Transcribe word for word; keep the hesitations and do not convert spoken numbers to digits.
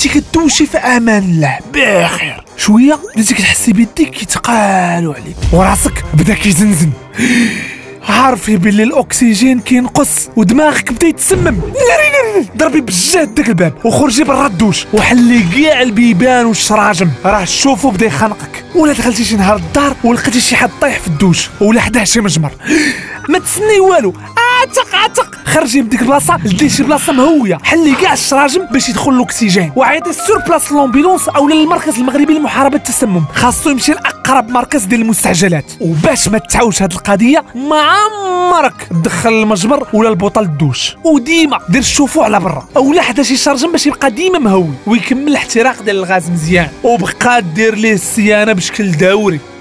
كنتي كدوشي في امان الله بخير، شويه بديتي كتحسي بيديك كيتقالوا عليك وراسك بدا كيزنزن، عارفي باللي الاكسجين كينقص ودماغك بدا يتسمم. ضربي بجهد داك الباب وخرجي برا الدوش وحلي كاع البيبان والشراجم، راه شوفو بدا يخنقك. ولا دخلتي شي نهار الدار ولقيتي شي حد طايح في الدوش ولا حداه شي مجمر، ما تسني والو، عاتق عاتق خرجي من ديك البلاصه لدي شي بلاصه مهويه، حلي كاع الشراجم باش يدخل الاكسجين وعيطي سور بلاص لومبيلونس او للمركز المغربي لمحاربه التسمم، خاصو يمشي لاقرب مركز ديال المستعجلات. وباش ما تعاوش هاد القضيه ما عمرك تدخل المجمر ولا البوطه للدوش، وديما دير الشوفو على برا اولا حدا شي شارجم باش يبقى ديما مهوي ويكمل الاحتراق ديال الغاز مزيان، وبقى دير ليه الصيانه بشكل دوري.